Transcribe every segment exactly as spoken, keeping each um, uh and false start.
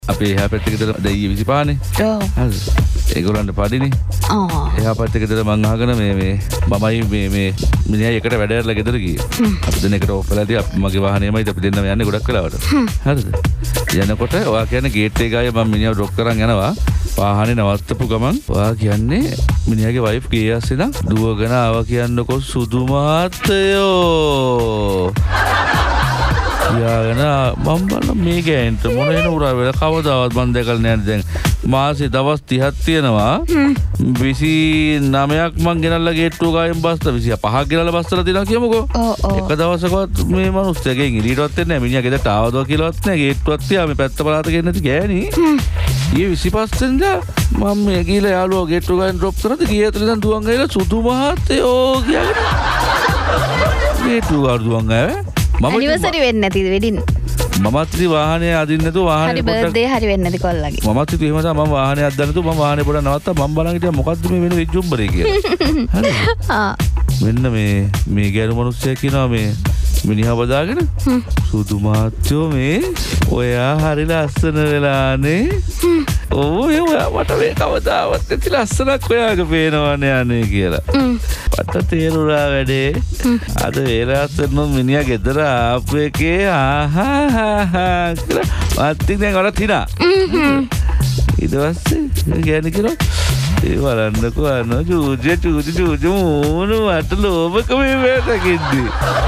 අපේ එහා පැත්තේ ගෙදර දෙයිය විසිපහ නේ. ඔව්. හරිද? ඒගොල්ලන්ට පඩිනේ. ආ. එහා පැත්තේ ගෙදර මං අහගෙන මේ මේ මමයි මේ මේ මිනිහයි එකට වැඩ කරලා ගෙදර ගියේ. අපි දෙන්න එකට ඕෆ් වෙලාදී මගේ වාහනේමයි අපි දෙන්නම යන්නේ ගොඩක් වෙලාවට. හරිද? යනකොට ඔයා කියන්නේ ගේට් එක ගාවේ මම මිනිහව ඩ්‍රොප් කරන් යනවා. වාහනේ නවත්තපු ගමන් ඔයා කියන්නේ මිනිහාගේ වයිෆ් ගේ ඇස්සේ නම් දුවගෙන ආවා කියන්නකො සුදු මහත්තයෝ. යාගෙන මම බලන මේ ගෑන්ට මොන එන උරා වෙලා කවදාවත් මන් දැකලා නැහැ දැන් මාසේ දවස් තිහක් තියෙනවා විසි නවයක් මං ගෙනල්ලා ගේට්ටුව ගායෙන් බස්ත විසි පහක් ගෙනල්ලා බස්තලා දිනා කියමුකෝ එක දවසකවත් මේ මිනිස්සුගෙන් ඉලියටවත් එන්නේ නැහැ මිනිහා ගෙදරට ආවද කියලාවත් නැහැ ගේට්ටුවක් තියා මේ පැත්ත පළාත ගෙන්නේ නැති ගෑණි ඊයේ විසිපහ වෙනිදා මම මේ ගිහලා යාළුවා ගේට්ටුව ගායෙන් ඩ්‍රොප් කරද්දි ගියේ ඇතුළේ ඉඳන් දුවන් ගිහලා සුදු මහත්තයෝ කියගෙන ගේට්ටුව ගාවට දුවන් ආවේ ඇනිවර්සරි වෙන්නේ නැතිද වෙඩින් මමත් ඉතින් වාහනේ අදින්න නැතුව වාහනේ හරි බර්ත්ඩේ හරි වෙන්නේ නැති කොල්ලගේ මමත් ඉතින් එහෙම තමයි මම වාහනේ අද්දන්න නැතුව මම වාහනේ පොඩ නවත්තා මම බලන් හිටියා මොකද්ද මේ වෙන විජ්ජුම්බරේ කියලා හරිද ආ මෙන්න මේ මේ ගෑනු මිනිස්සයා කියනවා මේ මිනිහා බදාගෙන සුදු මාච්චෝ මේ ඔයා හරි ලස්සන වෙලානේ ඕ ඒ ඔයා මට මේ කවදාවත් ඇති ලස්සනක් ඔයාගේ පේනවනේ අනේ කියලා මට තේරුණා වැඩේ අද වේලාසෙන්න මිනිහා ගෙදර ආපු එකේ ආහා කියලා මත්ති දැන් වරත් හිනා ඊට පස්සේ ගෑණි කියලා ඒ වරන්නකෝ අනෝ චූජේ චූජි චූජි මූණු මට ලෝභකම වේදකින්දී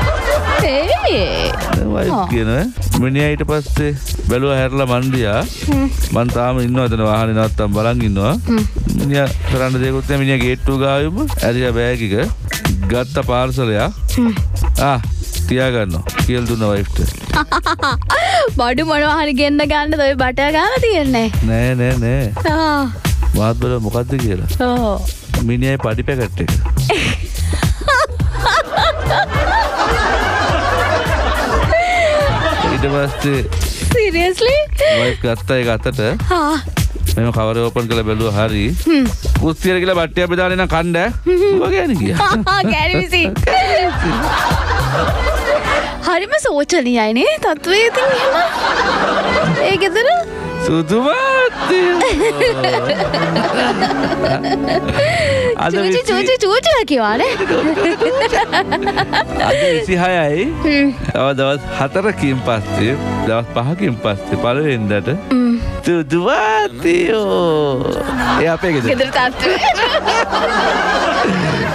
ඒ වයිෆ් කියනවා මිනිහා ඊට පස්සේ බැලුවා හැරලා මන්දියා මං තාම ඉන්නවා එතන වාහනේ නවත්තන් බලන් ඉන්නවා මිනිහා කරන්න දෙයක්වත් නැහැ මිනිහා ගේට්ටුව ගාවෙම ඇරියා බෑග් එක ගත්ත පාර්සලයක් ආ තියාගන්නවා කියලා දුන්නා වයිෆ්ට බඩු මොනවා හරි ගෙන්න ගන්නද ඔය බටර් ගාලා තියන්නේ නෑ නෑ නෑ ආ වාත් බල මොකද්ද කියලා ඔව් මිනිහායි පඩි පැකට් එක ඊට පස්සේ seriously වයිෆ් ගත්තා ඒක අතට හා මම කවරේ ඕපන් කරලා බැලුවා හරි කුස්තියට ගිහලා බට්ටියක් බෙදාගෙන නම් කණ්ඩ ඌවා ගෑණි ගියා ගෑණි විසි හරිම සෝචනීයයි නේ තත්ත්වය ඉතින් එහෙම ඒ ගෙදර සුදු මාත්තයෝ චූචි චූචි චූචි කියවානේ අද විසිහයයි තව දවස් හතරකින් පස්සේ දවස් පහකින් පස්සේ පළවෙනිදාට සුදු මාත්තයෝ ඒ අපේ ගෙදර ගෙදර තාත්තේ